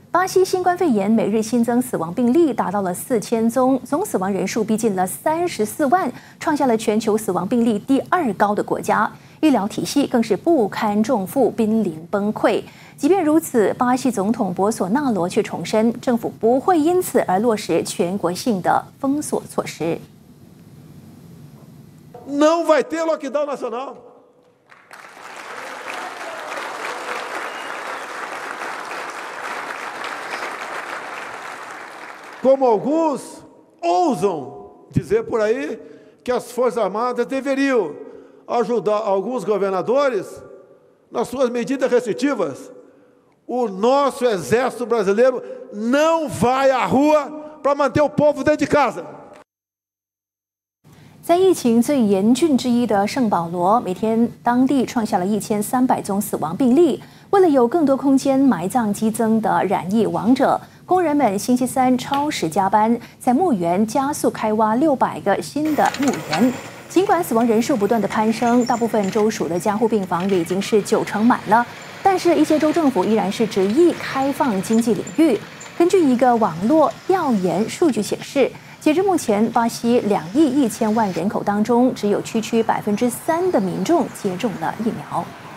巴西新冠肺炎每日新增死亡病例达到了4000宗，总死亡人数逼近了34万，创下了全球死亡病例第2高的国家。医疗体系更是不堪重负，濒临崩溃。即便如此，巴西总统博索纳罗却重申，政府不会因此而落实全国性的封锁措施。 Não vai ter lockdown nacional. Como alguns ousam dizer por aí que as Forças Armadas deveriam ajudar alguns governadores nas suas medidas restritivas. O nosso exército brasileiro não vai à rua para manter o povo dentro de casa. 在疫情最严峻之一的圣保罗，每天当地创下了1300宗死亡病例。为了有更多空间埋葬激增的染疫亡者，工人们星期三超时加班，在墓园加速开挖600个新的墓园。尽管死亡人数不断的攀升，大部分州属的加护病房也已经是90%满了，但是一些州政府依然是执意开放经济领域。根据一个网络调研数据显示，截至目前，巴西2亿1000万人口当中，只有区区3%的民众接种了疫苗。